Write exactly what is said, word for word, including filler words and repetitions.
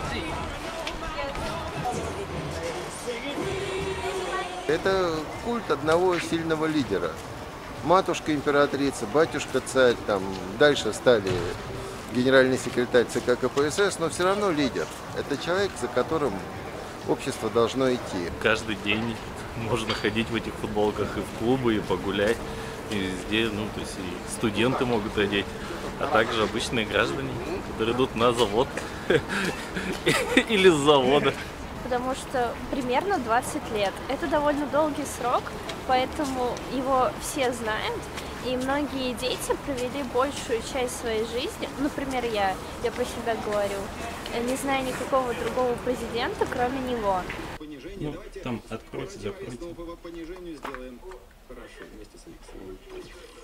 Это культ одного сильного лидера. Матушка императрица, батюшка царь, там дальше стали генеральный секретарь ЦК КПСС, но все равно лидер. Это человек, за которым общество должно идти. Каждый день можно ходить в этих футболках и в клубы, и погулять. И везде, ну, то есть и студенты могут одеть, а также обычные граждане, которые идут на завод или с завода. Потому что примерно двадцать лет. Это довольно долгий срок, поэтому его все знают. И многие дети провели большую часть своей жизни, например, я, я про себя говорю, не знаю никакого другого президента, кроме него. Ну, там откройте, закройте. По понижению сделаем хорошо вместе с Алексеем.